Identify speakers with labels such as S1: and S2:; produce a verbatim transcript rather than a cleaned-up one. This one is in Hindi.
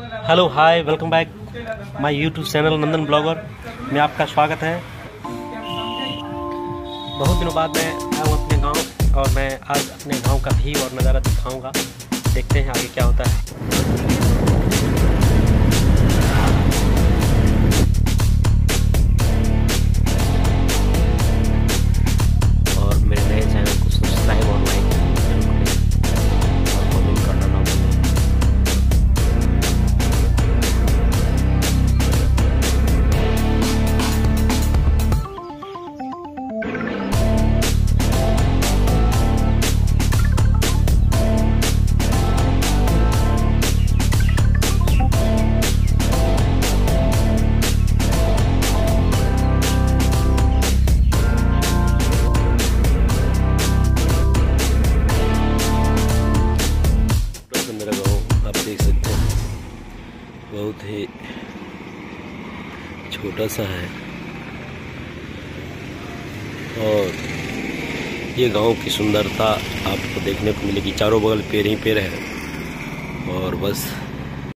S1: Hello hi welcome back my YouTube channel Nandan blogger में आपका स्वागत है। बहुत दिनों बाद मैं आया हूँ अपने गांव और मैं आज अपने गांव का व्यू और नज़ारा दिखाऊंगा। देखते हैं आगे क्या होता है। आप देख सकते हैं बहुत ही छोटा सा है और ये गांव की सुंदरता आपको देखने को मिलेगी। चारों बगल पेड़ ही पेड़ है और बस